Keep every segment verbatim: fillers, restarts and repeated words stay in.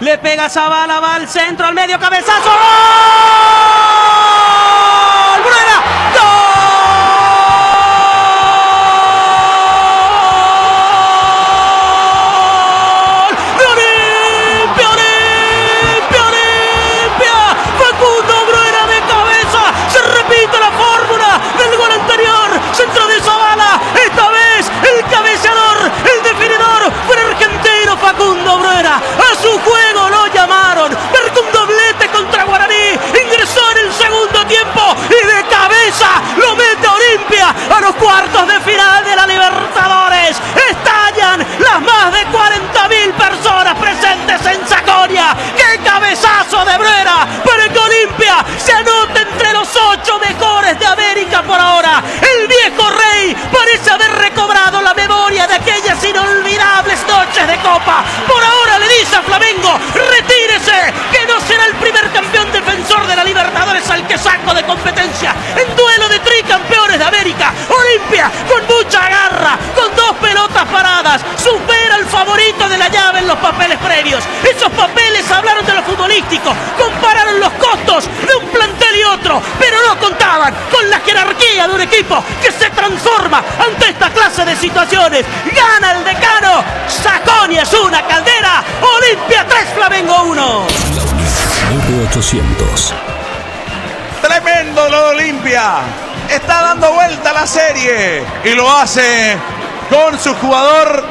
Le pega Zabala, va al centro, al medio, cabezazo. ¡Gol! ¡Bruera! ¡Gol! ¡De Olimpia, Olimpia, Olimpia! Facundo Bruera de cabeza. Se repite la fórmula del gol anterior. Centro de Zabala. Esta vez el cabeceador, el definidor fue el argentino Facundo Bruera. A su juego lo llamaron. Marcó un doblete contra Guaraní. Ingresó en el segundo tiempo y de cabeza lo mete a Olimpia a los cuartos de final de la Libertadores. Estallan las más de cuarenta mil personas presentes en Saconia. ¡Qué cabezazo de Bruera para que Olimpia se anote entre los ocho mejores de América por ahora! El viejo rey parece haber recobrado la memoria de aquellas inolvidables noches de Copa. Por ahora le dice a Flamengo: retírese, que no será el primer campeón defensor de la Libertadores al que saco de competencia. En duelo de tricampeones de América, Olimpia con mucha garra, con dos pelotas paradas, supera al favorito de la llave en los papeles previos. Esos papeles hablaron de lo futbolístico, compararon los costos de un plantel y otro, pero no contaban con la jerarquía de un equipo que se transforma ante esta clase de situaciones. Gana el Decano, Saconia es una caldera, Olimpia tres, Flamengo uno. nueve ochocientos. Tremendo lo de Olimpia. Está dando vuelta la serie y lo hace con su jugador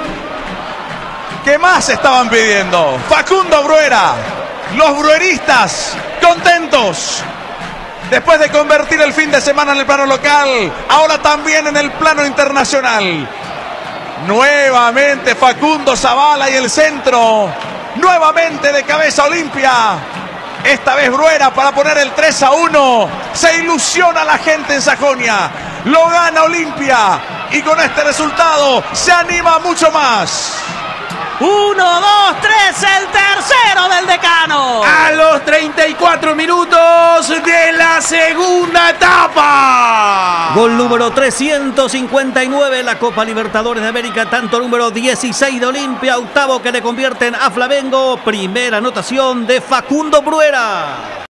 que más estaban pidiendo, Facundo Bruera. Los brueristas contentos después de convertir el fin de semana en el plano local, ahora también en el plano internacional. Nuevamente Facundo Zabala y el centro. Nuevamente de cabeza Olimpia. Esta vez Bruera para poner el tres a uno. Se ilusiona la gente en Sajonia. Lo gana Olimpia. Y con este resultado se anima mucho más. Uno, dos, tres, el tercero del Decano. A los treinta y cuatro minutos de la segunda etapa. Gol número trescientos cincuenta y nueve en la Copa Libertadores de América. Tanto número dieciséis de Olimpia, octavo que le convierten a Flamengo. Primera anotación de Facundo Bruera.